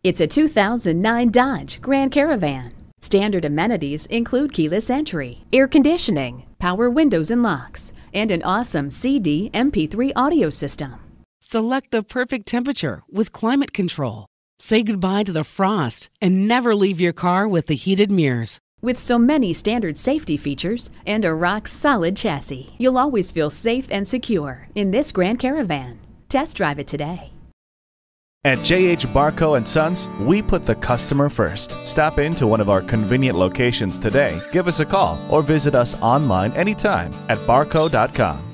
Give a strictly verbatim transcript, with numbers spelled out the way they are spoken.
It's a two thousand nine Dodge Grand Caravan. Standard amenities include keyless entry, air conditioning, power windows and locks, and an awesome C D M P three audio system. Select the perfect temperature with climate control. Say goodbye to the frost and never leave your car with the heated mirrors. With so many standard safety features and a rock-solid chassis, you'll always feel safe and secure in this Grand Caravan. Test drive it today. At J H Barco and Sons, we put the customer first. Stop into one of our convenient locations today, give us a call, or visit us online anytime at barco dot com.